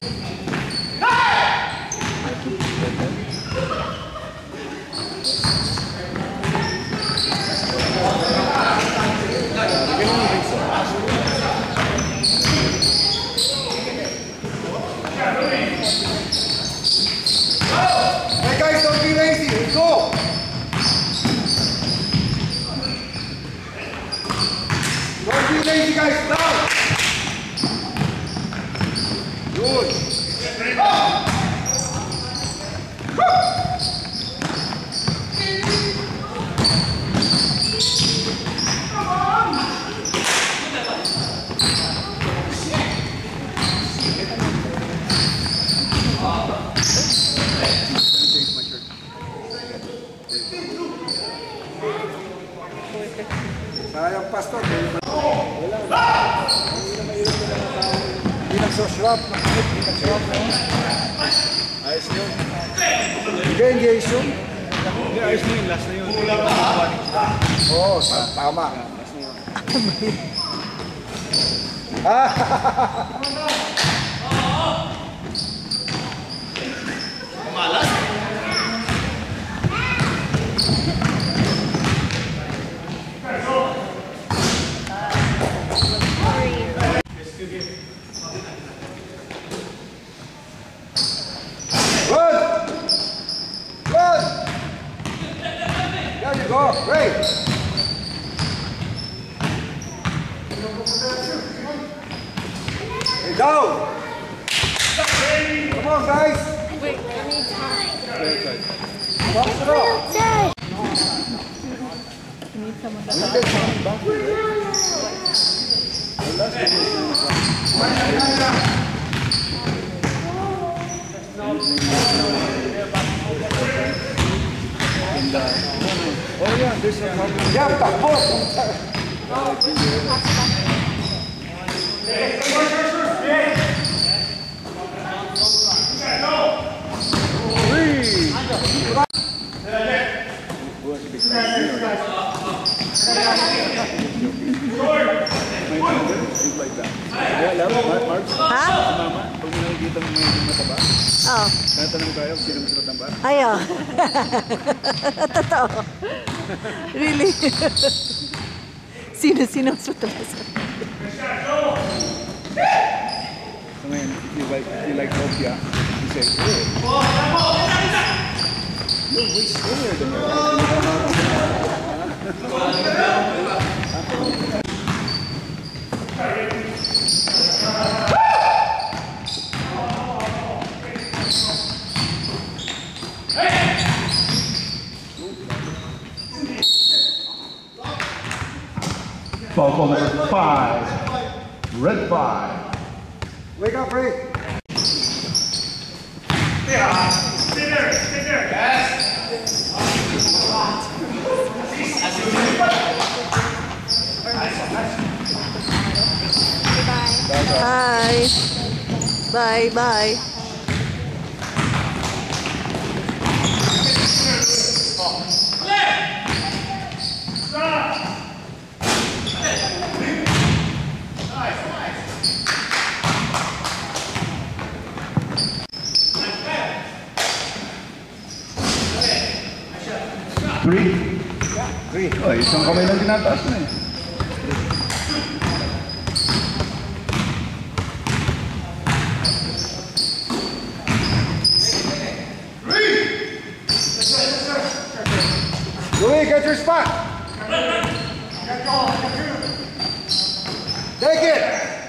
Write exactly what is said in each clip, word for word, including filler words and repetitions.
Hey guys, don't be lazy. Let's go. Don't be lazy, guys. Down. Good. Oh. Sayang pastor. Wala. Hindi nagso-swap. Hindi nag-swap. Ayos na yun. Hindi, engage yun. Hindi, ayos na yun. Last na yun. Oo, tama. Last na yun. Malas. Go, great. Hey, go. Come on, guys. Wait, I need time. Box it up. You need someone to Oh yeah, there's a problem. Yeah, but Oh. Tatanong tayo, sino masulat ng bar? Ayaw. Totoo. Really? Sino-sino masulat ng bar? So ngayon, if you like, if you like Opia, you say, oh, you're way slower than me. Foul call number five. Red five. Wake up, Ray. Yeah, stay there, stay there. Yes. Bye. Bye, bye. Three. Three. Oh, isang kamay lang tinataas na eh. Louis, get your spot. Take it.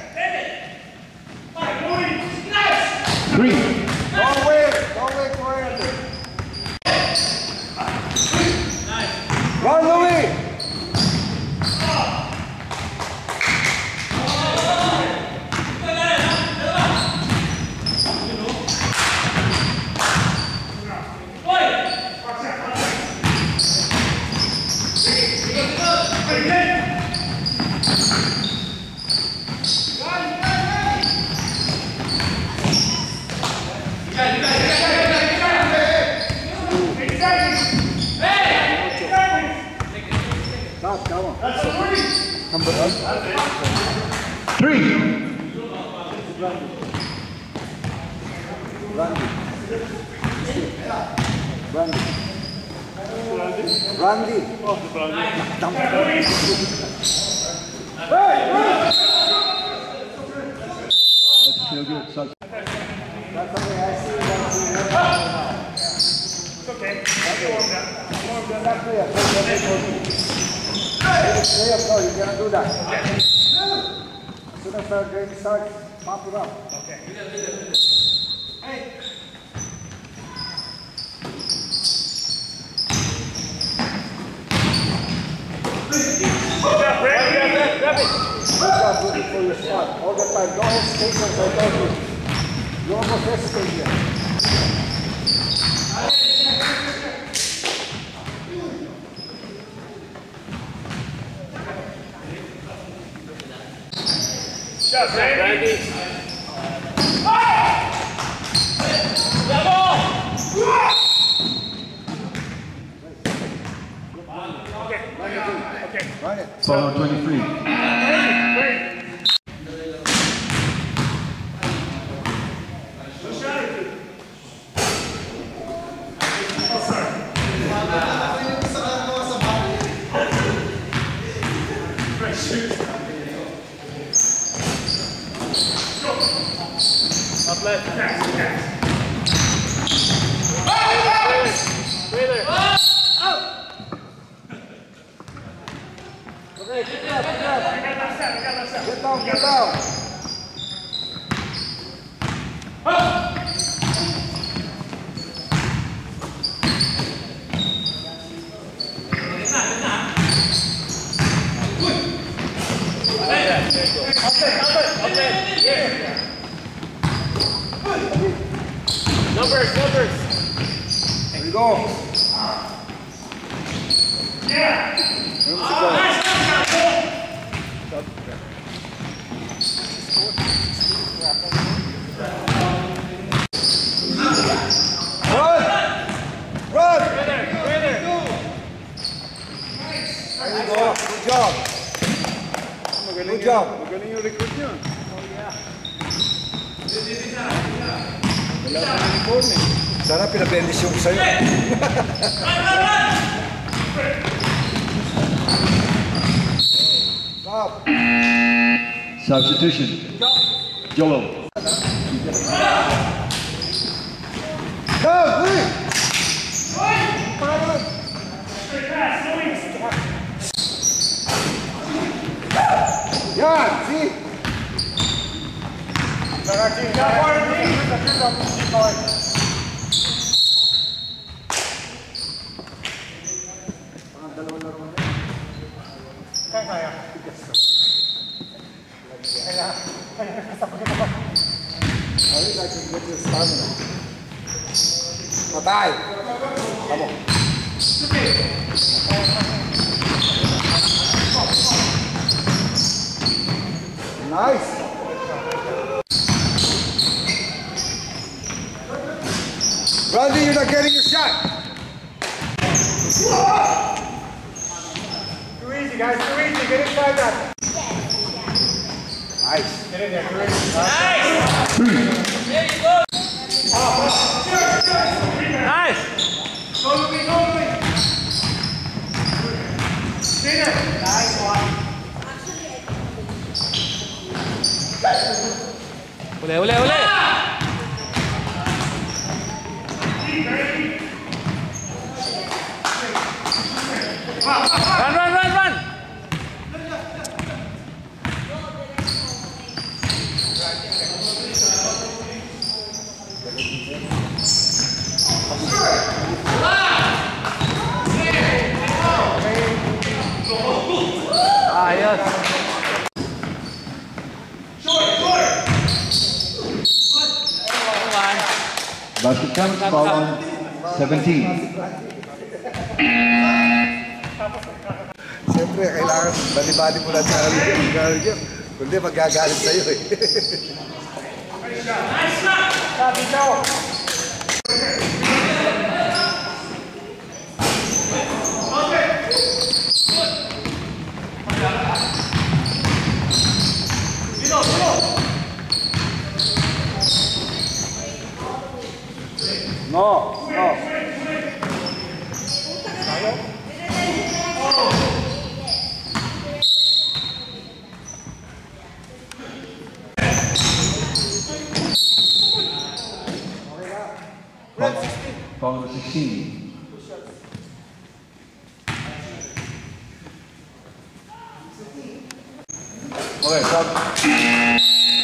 Three. Don't wait. Don't wait for it. Run, Louis. Stop, come on. Number one. Three. Randy. Randy. Randy. Dump. That's still good. Such. That's okay, I see that's It's okay. Get warmed up. Warmed up. That player, player, player, player. Player, no, you cannot do that. As soon as the game starts, pump it up. Okay. Good job, Brad. Grab it. Good job looking for your spot all the time. No hesitation, as I told you. You almost hesitate here. Shot, Randy. Okay. Okay. Run it. Follow twenty-three. Wait. One shot or two? Oh, sorry. Right, shoot. Up left. Pass, pass. Wheeler. Okay, good job, good job. I got left side, I got left side. Get down, get down. Numbers, numbers. There you go. Yeah. Room to go. Run! Run! There, there. There you go. Good job. Good job. Magaling yung recruit niyo. Sana pinabendis yung sa'yo. Stop. Substitution. Jolo. Go, quick! Straight pass, no wings. Yan, see? Got more team. I think I can get your stamina. Patay! Come on. Nice! Randy, you're not getting your shot! Too easy, guys, too easy. Get inside that. Nice. Get in there, too easy. Nice. There you go. Nice. Go, Louis, go, Louis. Stay there. Nice one. Ule, ule, ule. Run, run, run, run. Ah, yes. Basket counts. Follow seventeen. Siyempre, kailangan bali-bali mo lang sa kundi magagalit sa'yo eh. Nice shot. Sabi ko. No, no. Foul number sixteen. Okay, stop.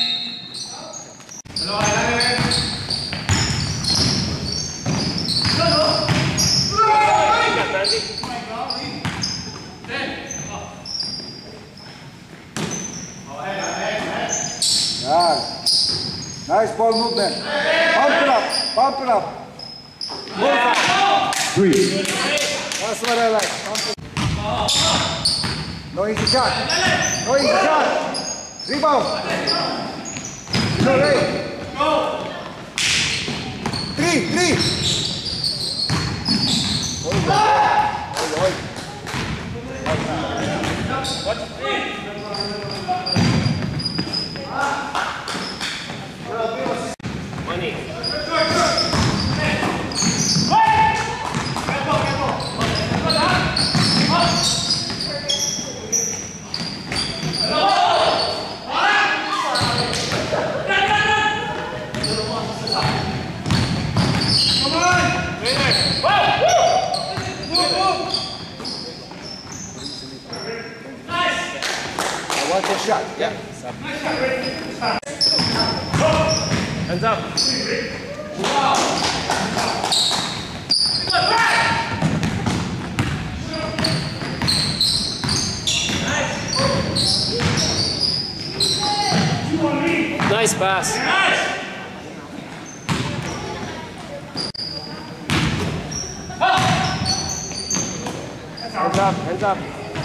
Nice. Nice ball movement. Pump it up. Pump it up. Move up. Three. That's what I like. Pump it. No easy shot. No easy shot. Rebound. No right. Three, three. Oi, oi, oi. I want your shot. Yeah. Hands up. Nice pass. Hands up, hands up.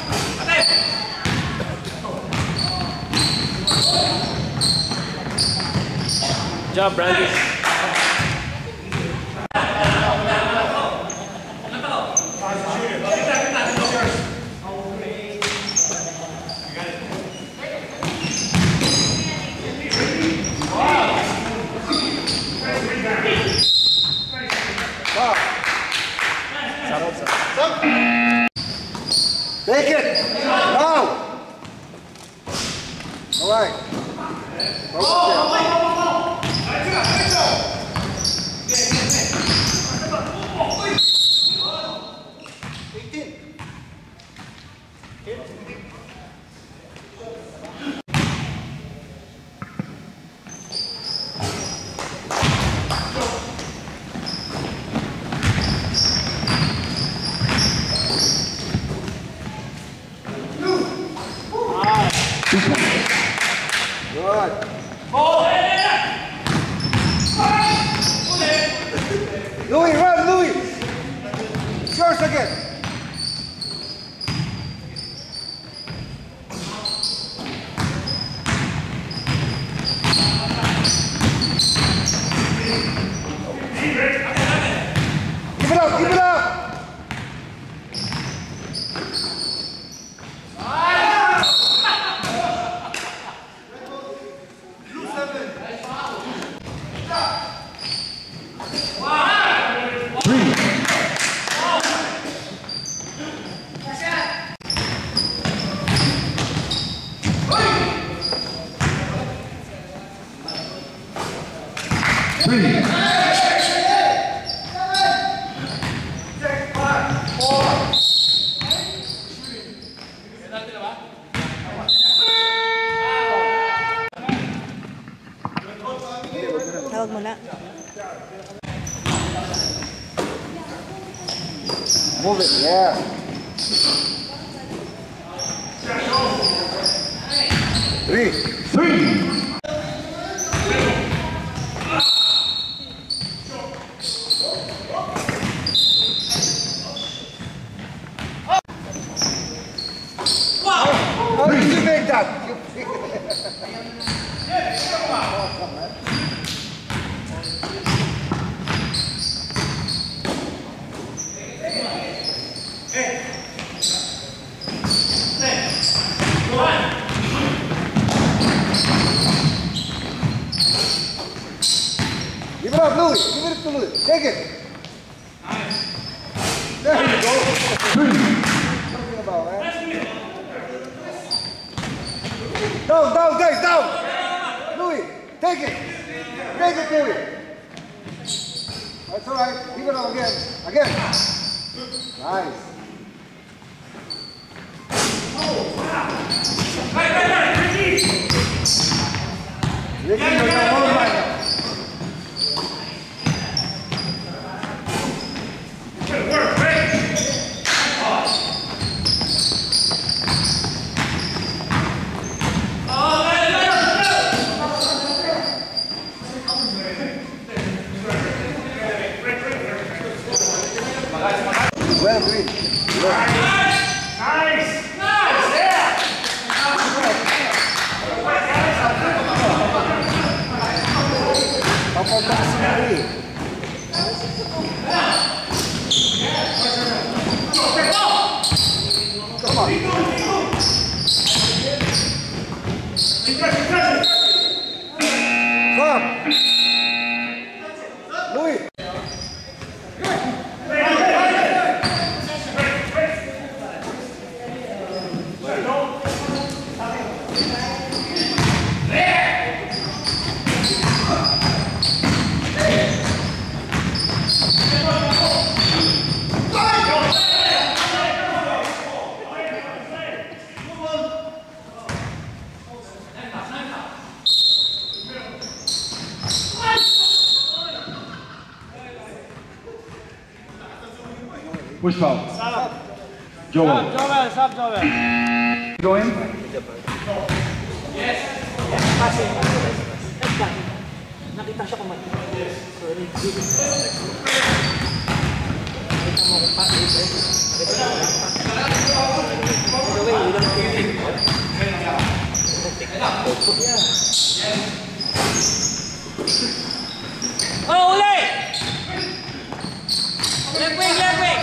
Good job, Brandy. Take it. Now. All right. Good. Louis, run, Louis. It's yours again. Give it up, give it up. Three. Tawag mo na. Move it, yeah. Three. Three. How did you make that? Give it up, Louis. Give it to Louis. Take it. There you go. Talking about, man. Down, down, guys, down. Louis, take it. Take it, Louis. That's all right. Give it up again. Again. Nice. Ricky, you're not home right now. Good work, Ray. Well, Green. Nice! Nice! Yeah! Papunta ka sa Green. Come on. Come. Louis. Which foul? Joel. Joel, stop Joel. Go in. Kasi, nakita siya kumain. So, legit. Nakita mo kung pa, legit. Nakita mo kung pa. By the way, ilang team. Oh, uli! Left wing, left wing!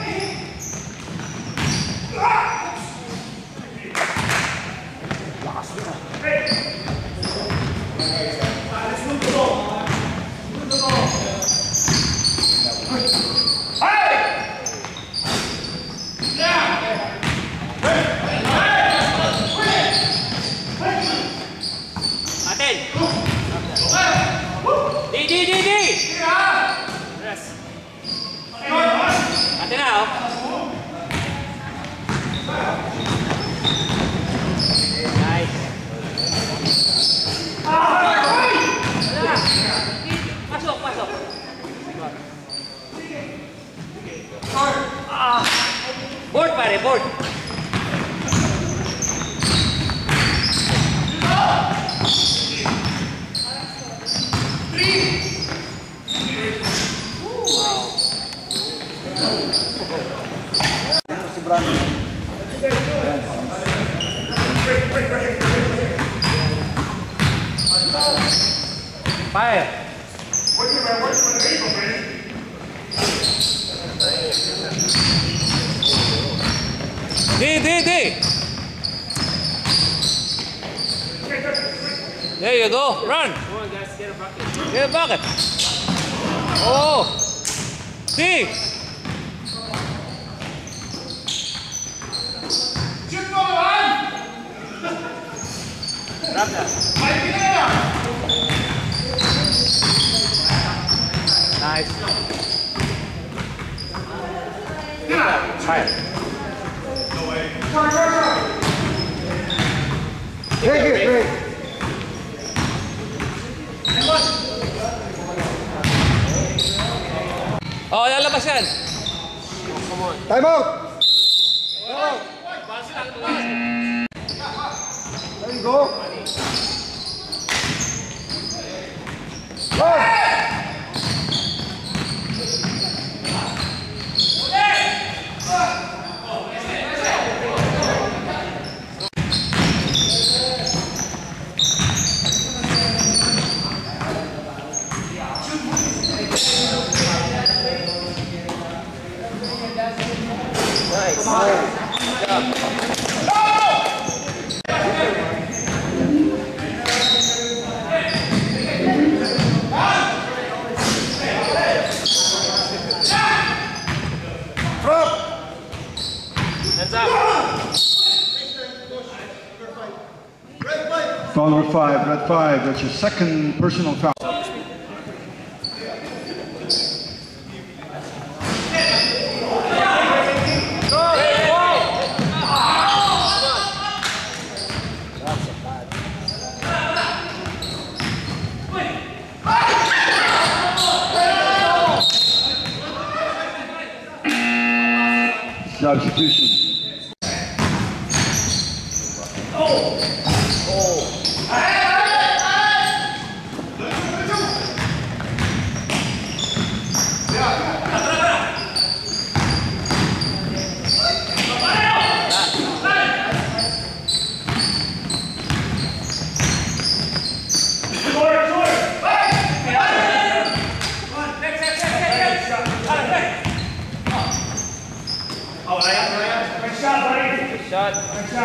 Atin! Di, di, di, di! Yes. Atin na, oh. Nice. Pasok, pasok. Ah. Board pare, board. Si Brandon. Fire. Di, di, di. There you go. Run. Come on, guys. Get a bucket. Get a bucket. Oh. Di. Grab that. Nice. Fire. Take it, Ray. Oh, lalabas yan. Time out. Time out. There you go. Go. Foul number five, red five. That's your second personal foul. Substitution. Shot.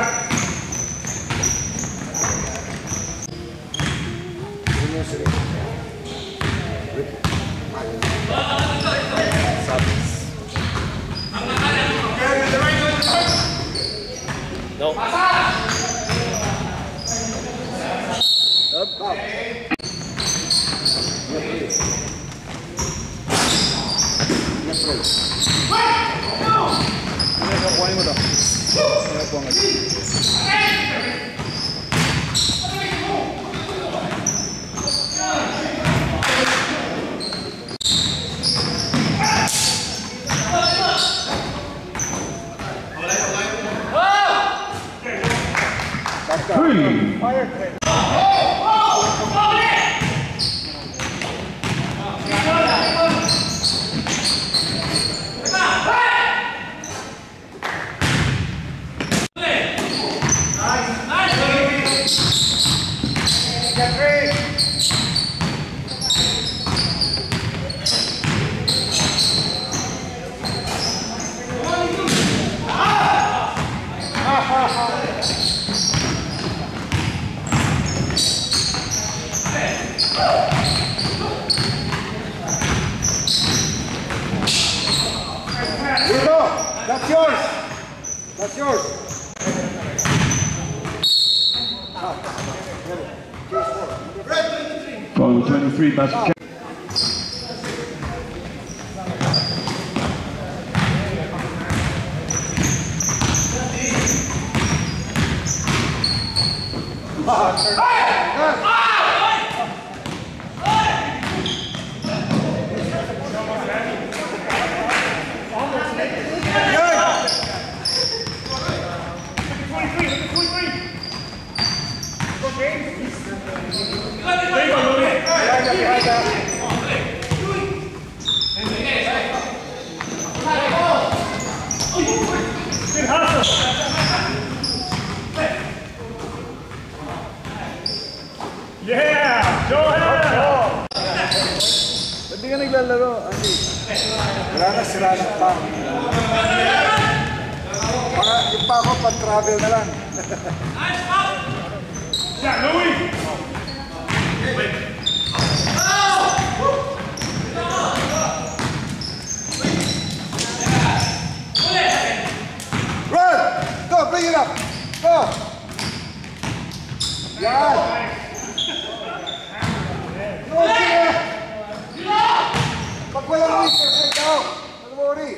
No. Up, up. Kuhanin mo to. Three. Dito! That's yours! That's yours! Foul twenty-three, basket. Yeah! Go ahead! Ba't di ka naglalaro, Andy? Wala na, sira na pa. Mga yung pa ako, pan-travel na lang. Yeah, Louis! Run! Go, bring it up! Go! Yan! No, sige! Pag walang weaker, say down! Don't worry!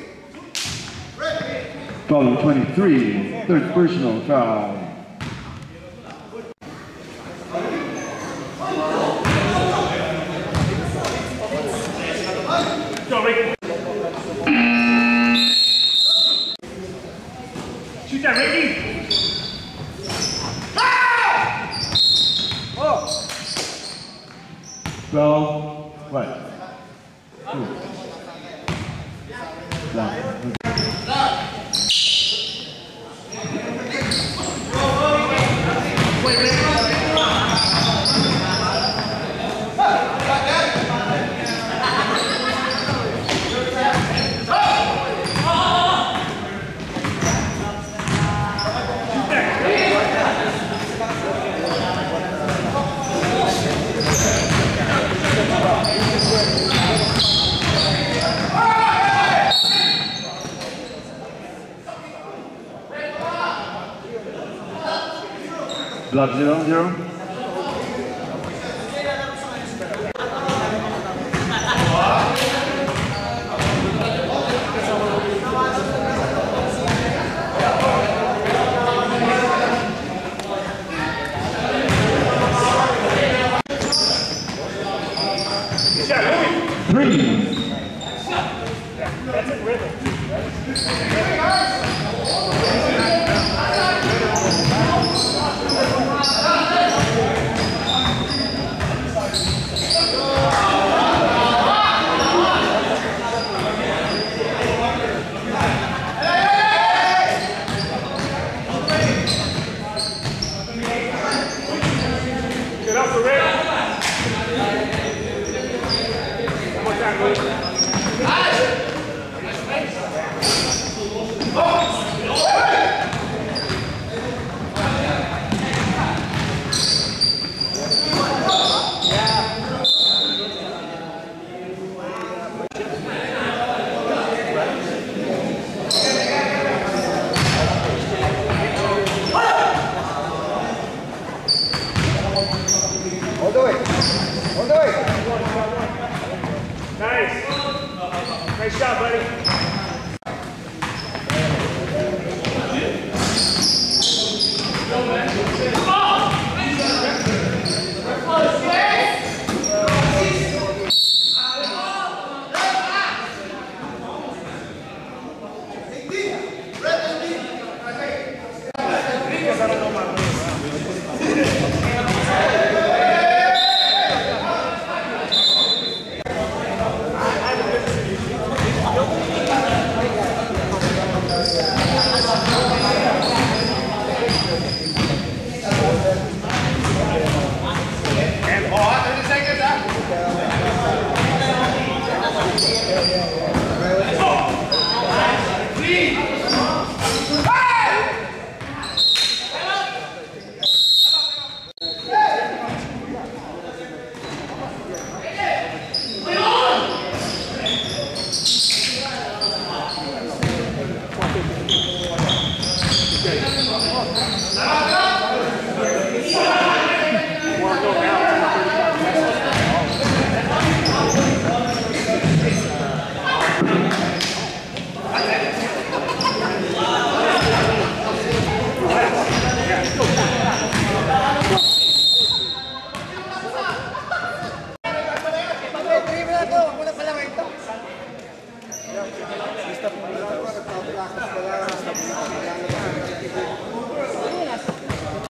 Foul twenty-three, third personal foul. Go, Ricky! Shoot that, Ricky! Oh! Foul, right. Two. Black. Block zero, zero. three. Get up for Rick. One more time, Luke. All the way. All the way. Nice. Nice shot, buddy.